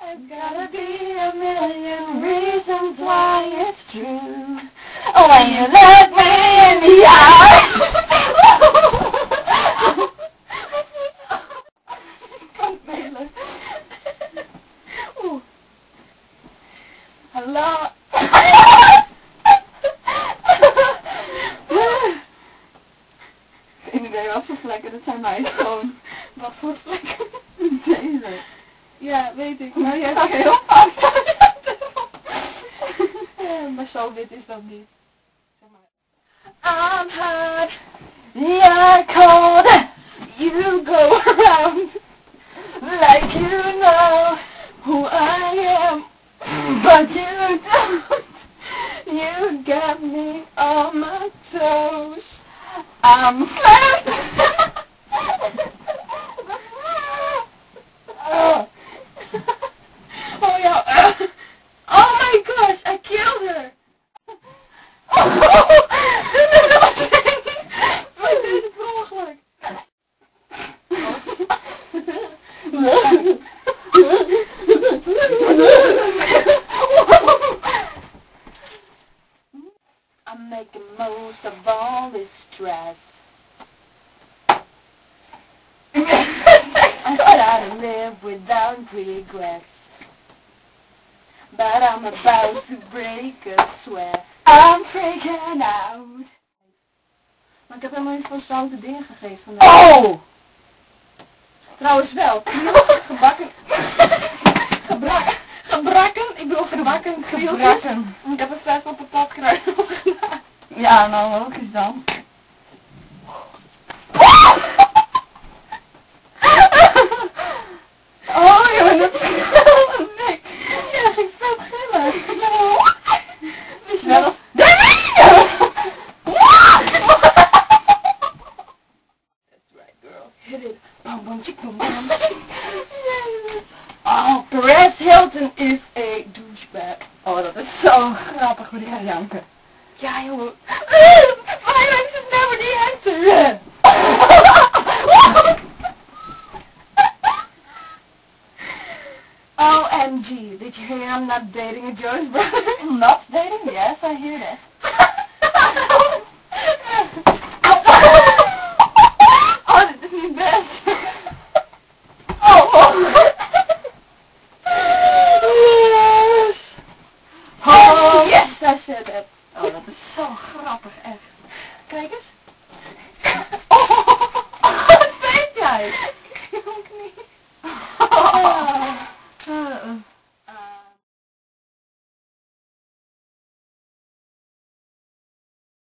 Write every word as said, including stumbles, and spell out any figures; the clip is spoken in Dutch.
There's gotta be a million reasons why it's true. Oh, when you look me in the eye. Hallo. Geen idee wat voor vlekken, dat zijn mijn gewoon. Wat voor vlekken? Deze. Ja, weet ik, maar jij hebt heel fout. Maar zo wit is dat niet. Zeg maar. I'm hot, you're cold, you go around like you know who I am, but you don't. You got me on my toes. I'm slapped. Oh. Oh yeah. Oh my gosh, I killed her. Oh. Wat is het mogelijk? I'm making most of all this stress. I try to live without regrets, but I'm about to break a sweat. I'm freaking out. Maar ik heb helemaal niet veel zoute dingen gegeten vandaag. Oh! Trouwens wel, gebakken, gebrakken, gebrakken, ik bedoel gebakken krieltjes. Ik heb een vet op patatkruid gedaan. Ja, nou logisch dan. Oh, je bent een nek. Ja, ging vet gillen. Dus wel als... That's right, girl. Hit it. Bam, bam, chick, bam, bam. Oh, Perez Hilton is a douchebag. Oh, dat is zo grappig hoe die gaat janken. Ja, jongen. Violence is never the answer. O M G, did you hear I'm not dating a Joe's brother? Not dating? Yes, I hear that.